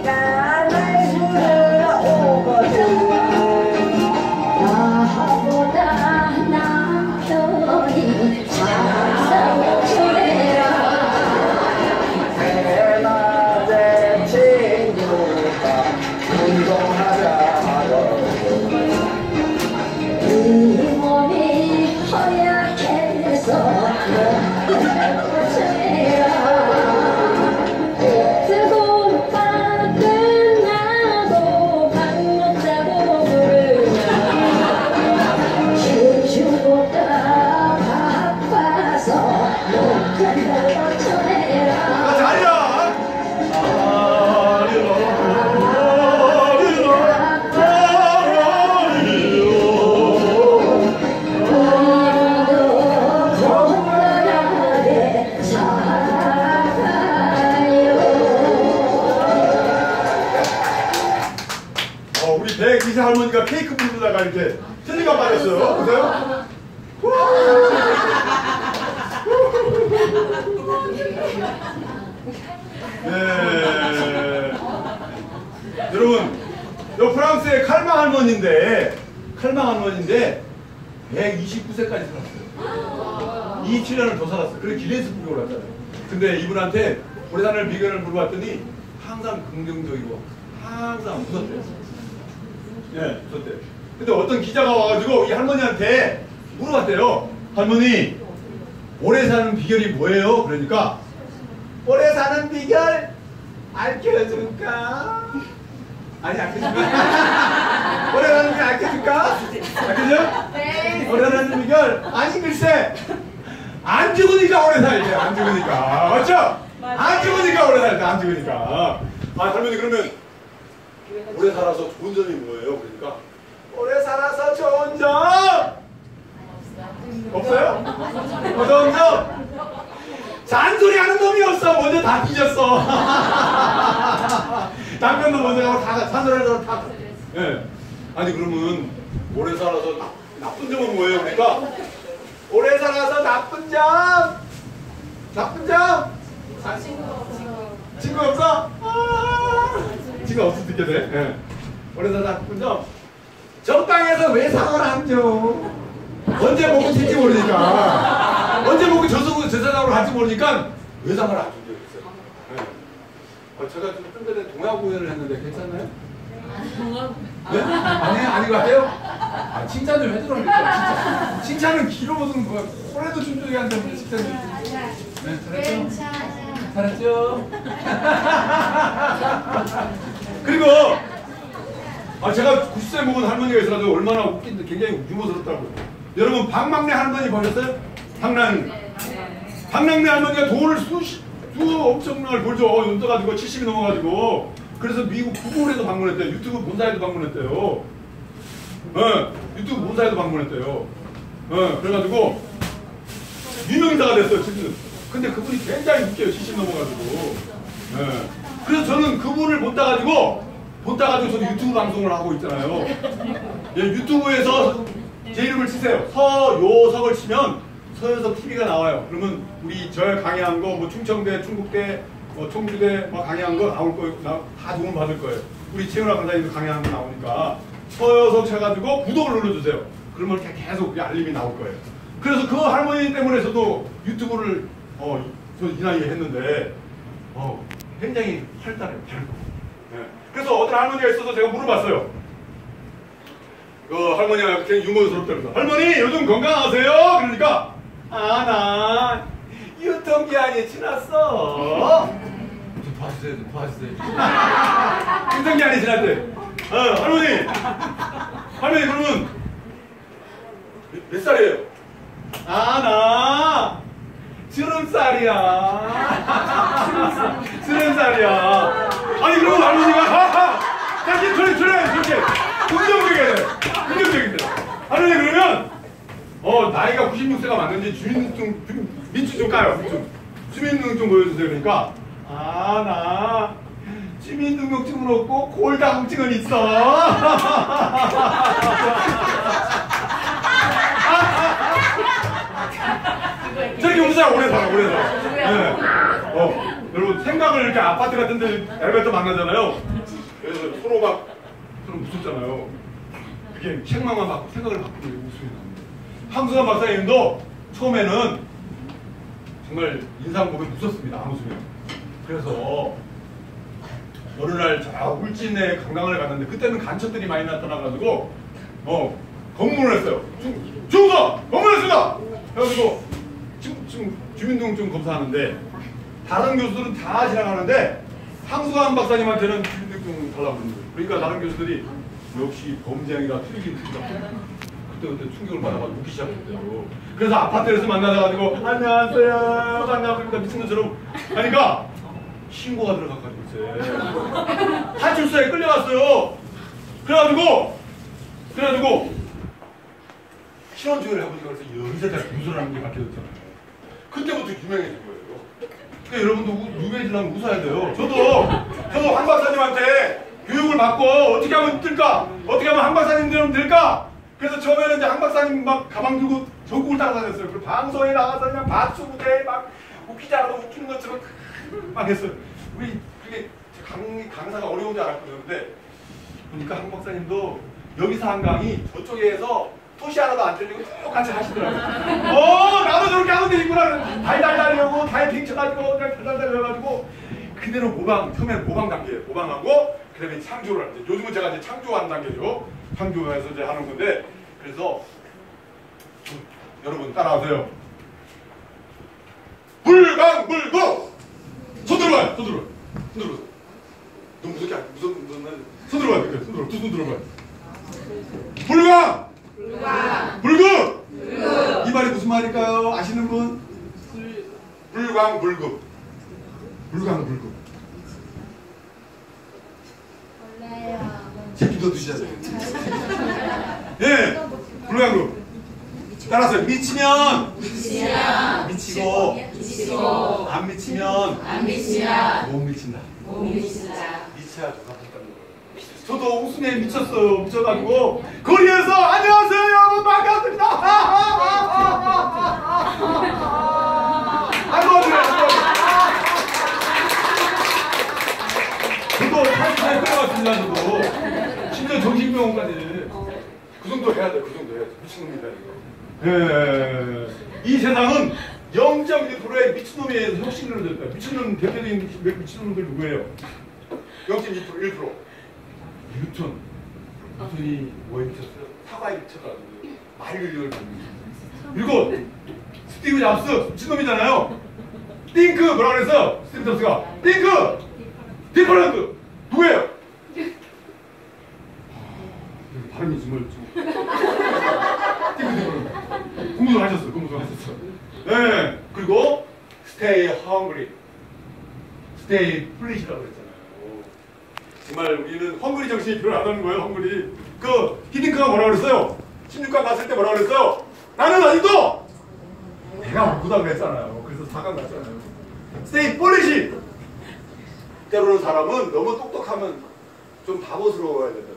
이세 할머니가 케이크 부르다가 이렇게 틀니가 빠졌어요. 보세요. 네. 여러분, 요 프랑스의 칼망 할머니인데 129세까지 살았어요. 27년을 더 살았어요. 그래서 기네스북에 올랐잖아요. 근데 이분한테 오래 사는 비결을 물어봤더니 항상 긍정적이고 항상 웃었대요. 네, 웃었대요. 근데 어떤 기자가 와가지고 이 할머니한테 물어봤대요. 할머니, 오래 사는 비결이 뭐예요? 그러니까 오래 사는 비결 알려줄까? 아니, 알려줄까? 오래 사는 비결 알려줄까? 알려줘? 네. 오래 사는 비결? 아니, 글쎄, 안 죽으니까 오래 살지. 안 죽으니까. 맞죠? 안 죽으니까 오래 살지. 안 죽으니까. 아, 할머니, 그러면 오래 살아서 좋은 점이 뭐예요? 그러니까 오래 살아서 좋은 점 없어요? 어떤 점? 잔소리하는 놈이 없어. 먼저 다 뒤졌어. 남편도 먼저 하고 다 잔소리하는 다. 예. 아니 그러면 오래 살아서 나쁜 점은 뭐예요? 그러니까 오래 살아서 나쁜 점. 나쁜 점? 친구 없어? 친구 없을 때 돼. 예. 오래 살아서 나쁜 점. 적당해서 외상을 안 줘. 언제 먹고 튈지 모르니까. 언제 먹고 저 세상으로 갈지 모르니까 외상을 안 준대요. 네. 제가 좀 전에 동화 공연을 했는데 괜찮나요? 네? 아닌 것 같아요? 아, 칭찬 좀 해주라니까. 칭찬은 길어보는 거야. 콜에도 춤추게 한다는데 칭찬 좀. 네, 잘했죠? 잘했죠? 그리고 제가 90세 먹은 할머니가 있어가지고 얼마나 웃긴데 굉장히 유머스럽다고요. 여러분 박막내 할머니 보셨어요? 박락내 할머니가 돈을 수 엄청나게 벌죠. 연 떠가지고 70이 넘어가지고. 그래서 미국 구글에도 방문했대요. 유튜브 본사에도 방문했대요. 유튜브 본사에도 방문했대요. 그래가지고 유명인사가 됐어요. 지금. 근데 그분이 굉장히 웃겨요. 70 넘어가지고. 그래서 저는 그분을 못 따가지고 저도 유튜브 방송을 하고 있잖아요. 예, 유튜브에서 제 이름을 치세요. 서요석을 치면 서요석 TV가 나와요. 그러면 우리 저 강의한 거, 뭐 충청대, 충북대, 청주대 강의한 거 나올 거예요. 다 도움 받을 거예요. 우리 최은아 강사님도 강의한 거 나오니까 서요석 쳐가지고 구독을 눌러주세요. 그러면 계속 알림이 나올 거예요. 그래서 그 할머니 때문에 저도 유튜브를 저 이 나이에 했는데 굉장히 활달해요. 그래서 어떤 할머니가 있어서 제가 물어봤어요. 그 할머니가 굉장히 유머스럽다면서 할머니 요즘 건강하세요? 그러니까 나 유통기한이 지났어. 좀 봐주세요. 유통기한이 지났대. 할머니 그러면 몇 살이에요? 나 70살이야. 70살이야. 아니 그러면 할머니가 자기 그래 이렇게 긍정적이래. 할머니 그러면 나이가 96세가 맞는지 민증 좀 까요. 주민등록증 보여주세요. 그러니까 나 주민등록증은 없고 골다공증은 있어. 저기 용사 오래 살아. 네. 여러분 생각을 이렇게 아파트 같은 데 엘리베이터 만나잖아요. 그래서 서로 무섭잖아요. 이렇게 책망만 받고 생각을 바꾸고 웃음이 나옵니다. 황수관 박사님도 처음에는 정말 인상 보면 무섭습니다. 안 웃으면. 그래서 어느 날 저 울진에 관광을 갔는데 그때는 간첩들이 많이 나타나가지고 검문을 했어요. 중서 검문했습니다. 그래가지고 지금 주민등록증 검사하는데 다른 교수들은 다 지나가는데 황수관 박사님한테는 주민등록증 달라고 그러는 거예요. 그러니까 다른 교수들이 역시 범죄행위가 틀리긴 틀리다. 그때 충격을 받아가지고 웃기 시작했대요. 그래서 아파트에서 만나가지고 안녕하세요 반갑습니다 미친 것처럼 하니까 신고가 들어가가지고 이제 탈출소에 끌려갔어요. 그래가지고 신원조회를 해보니까 그래서 여기서까지 무술하는 게 밝혀졌잖아요. 그때부터 유명해진 거예요. 그러니까 여러분도 유명해지려면 웃어야 돼요. 저도 황 박사님한테 교육을 받고 어떻게 하면 뜰까? 어떻게 하면 황 박사님 되면 될까? 그래서 처음에는 이제 황 박사님 막 가방 들고 전국을 따라다녔어요. 그리고 방송에 나가서 그냥 박수 무대 막 웃기지 않아도 웃기는 것처럼 막 했어요. 우리 그게 강사가 어려운 줄 알았거든요. 근데 보니까 황 박사님도 여기서 한 강의 저쪽에서 토시 하나도 안 틀리고 똑같이 하시더라고요. 나도 저렇게 하면 되겠구나. 달달달려고 다이팅 쳐가지고 그냥 달달달려가지고 그대로 처음에는 모방 단계예요. 모방하고 그다음에 창조를 하는데 요즘은 제가 이제 창조하는 단계죠. 창조해서 이제 하는 건데 그래서 여러분 따라하세요. 불강불구 손 들어봐요. 손 들어봐요. 너무 무섭게 안 손 들어봐요. 두 손 들어봐요. 불강 불구 이 말이 무슨 말일까요? 아시는 분? 불강불구 새끼도 드셔야 돼요. 예, 불강불구 따라서요. 미치면 미치고 안 미치면 못 미친다. 미쳐야 누가 저도 웃음에 미쳤어요. 미쳐가지고 거리에서 안녕하세요 여러분 반갑습니다. 아이고 저도 탈출에 끌어갔습니다. 저도 심지어 정신병원까지 그 정도 해야 돼. 그 정도 해야지. 미친놈이다 이거. 예. 이 세상은 0.1%의 미친놈이 혁신을 될 거야. 미친놈 대표적인 미친놈들 누구예요? 0.1%. 뉴턴이 뭐에 미쳤어요? 사과에 미쳐가지고 말을 그리고 스티브 잡스 미친놈이잖아요. 띵크 뭐라 그랬어? 스티브 잡스가 띵크 디퍼런트 누구예요? 발음이 정말 띵크 디퍼런트 공부를 하셨어. 네. 그리고 stay hungry, stay foolish라고 그랬잖아요. 정말 우리는 헝그리 정신이 필요하다는 거예요. 헝그리. 그 히딩크가 뭐라 그랬어요? 16강 갔을 때 뭐라 그랬어요? 나는 아직도 내가 못하다고 그랬잖아요. 그래서 4강 갔잖아요. stay foolish. 때로는 사람은 너무 똑똑하면 좀 바보스러워야 된다.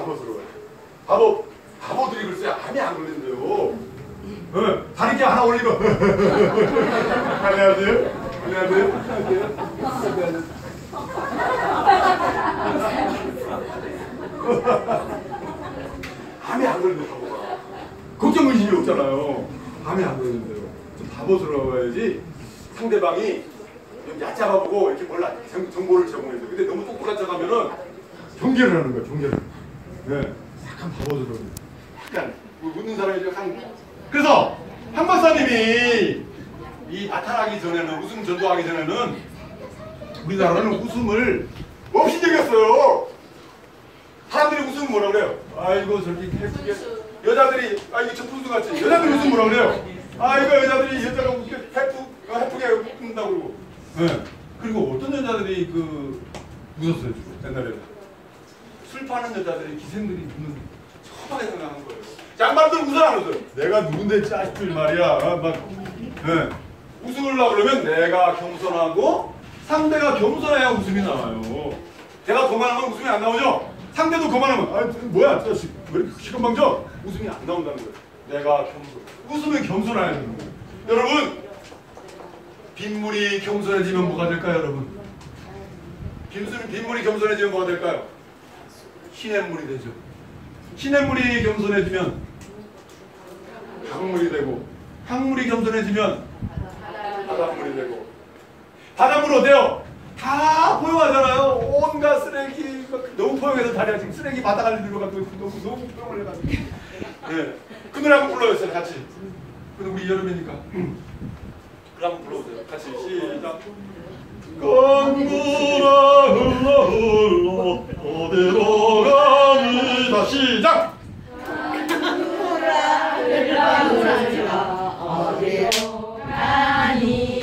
바보들이 글쎄 암이 안 걸린대요. 다리 하나 올리고 안녕하세요. 암이 안 걸리는 바보가 걱정 의심이 없잖아요. 암이 안 걸리는데요. 좀 바보스러워야지 상대방이 좀 얕잡아보고 이렇게 몰라 정보를 제공해서. 근데 너무 똑똑한 척하면은 경계를 하는 거야. 경계를. 네, 약간 바보스러워. 약간 웃는 사람이 좀 한. 그래서 황 박사님이 이 나타나기 전에는 웃음 전도하기 전에는 우리나라는 웃음을 없이 즐겼어요. 사람들이 웃으면 뭐라 그래요? 아이고 저기 예쁘게 여자들이 이거 저 푸드 같지? 여자들이 웃으면 뭐라 그래요? 아이고 여자들이 여자가 해프게 웃는다고 그러고. 네. 그리고 어떤 여자들이 웃었어요 옛날에. 술 파는 여자들이 기생들이 웃는 처음에 생각한 거예요. 양반들 웃어 안 웃어요? 내가 누군데 짜식들 말이야. 네. 웃으려고 그러면 내가 겸손하고 상대가 겸손해야 웃음이 나와요. 내가 거만하면 웃음이 안 나오죠? 상대도 거만하면 뭐야 저 왜 이렇게 시건방져? 웃음이 안 나온다는 거예요. 내가 겸손. 웃으면 겸손해야 되는 거예요. 여러분 빗물이 겸손해지면 뭐가 될까요, 여러분? 빗물이 겸손해지면 뭐가 될까요? 시냇물이 되죠. 시냇물이 겸손해지면 강물이 되고, 강물이 겸손해지면 바닷물이 되고, 바닷물 어때요? 다 포용하잖아요. 온갖 쓰레기 너무 포용해서 다리가 지금 쓰레기 바다가 들어가고 너무 포용을 해가지고. 네. 그 노래 한번 불러주세요, 같이. 근데 우리 여름이니까. 그 한번 불러보세요. 같이 시작. 강물아 흘러 흘러 어디로 가니. 다 시작. 강물아 흘러 흘러 어디로 가니.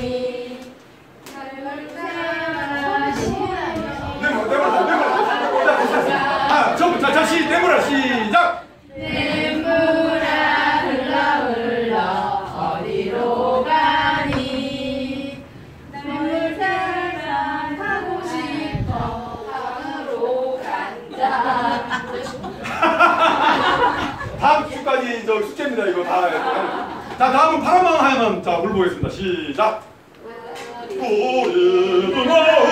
처음부터 다시 내물아 시작. 내물아 흘러 흘러 어디로 가니. 물살만 하고 싶어 강으로 간다. 다음 주까지 저 숙제입니다. 이거 다. 자, 다음은 파란망 하얀 자 불러보겠습니다. 시작. 우리들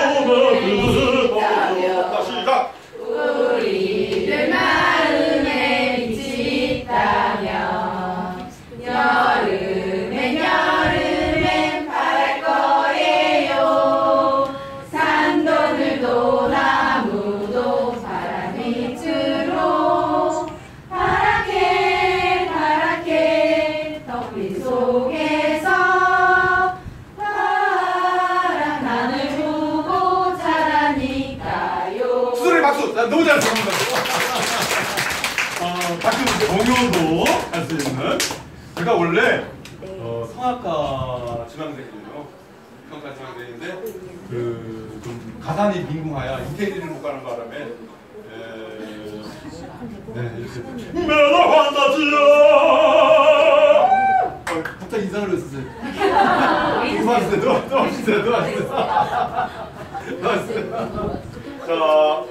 마음에 시작. 우리들 마음에 빛이 있다면 여름엔 바랄 거예요. 산도들도 나무도 파란 빛으로 파랗게 파랗게 덮인 속에서 파란 하늘 보고 자라니까요. 수술의 박수. 너무 잘했습니다. 가끔 동요도 할 수 있는. 제가 원래 성악가 지망생이에요. 성악가 지망생인데 좀 가산이 빈궁하여 인테리어를 못 가는 바람에 이렇게 메라 환다지야. 갑자기 이상을 했었어요. 또 하세요. 자,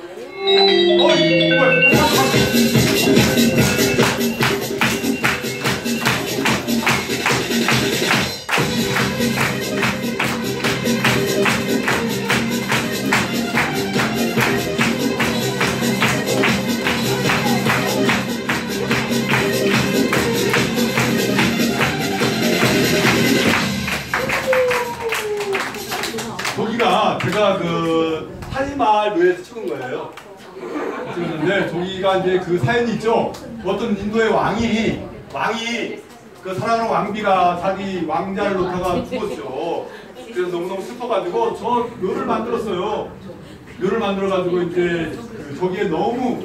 저기가 제가 그 사리마을 묘에서 찍은 거예요. 찍었는데 저기가 이제 그 사연이 있죠. 어떤 인도의 왕이 그 사랑하는 왕비가 자기 왕자를 놓다가 죽었죠. 그래서 너무너무 슬퍼가지고 저 묘를 만들었어요. 묘를 만들어가지고 이제 그 저기에 너무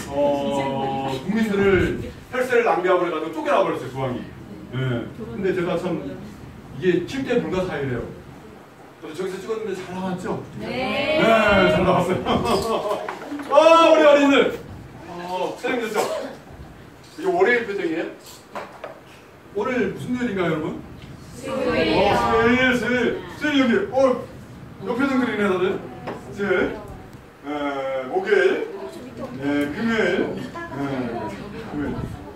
국민들을 혈세를 낭비하고 그래가지고 쫓겨나 버렸어요, 그 왕이. 예. 근데 제가 참 이게 7대 불가 사유래요. 그래서 저기서 찍었는데 잘 나왔죠? 네, 잘 나왔어요. 우리 어린이들. 선생님 됐죠? 이게 월요일 표정이에요? 오늘 무슨 요일인가요, 여러분? 수요일. 수요일 여기. 요 표정 그리네, 다들. 수요일. 목요일. 금요일. 금요일.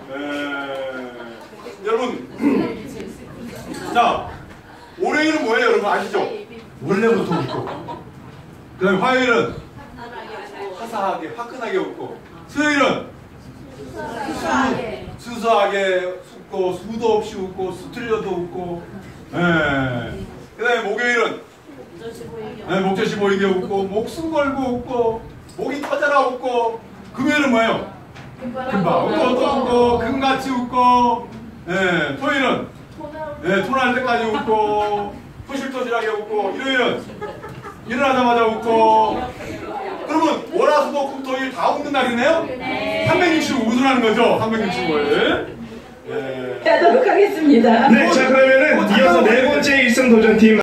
여러분. 자, 월요일은 뭐예요, 여러분? 아시죠? 원래부터 웃고. 그 다음에 화요일은 화사하게, 화끈하게 웃고. 수요일은 수수하게 웃고, 수도 없이 웃고, 수틀려도 웃고. 그 다음에 목요일은 목젖이 보이게 웃고, 목숨 걸고 웃고, 목이 터져라 웃고. 금요일은 뭐예요? 금방 웃고, 또 웃고, 금같이 웃고. 토요일은 토날 때까지 웃고, 토실토실하게 웃고. 일요일은 일어나자마자 웃고. 그러면 월화수목금토일 다 웃는 날이네요? 365 웃으라는 거죠? 365일. 하도록 하겠습니다. 네, 자 그러면은 이어서 네 번째 일성도전팀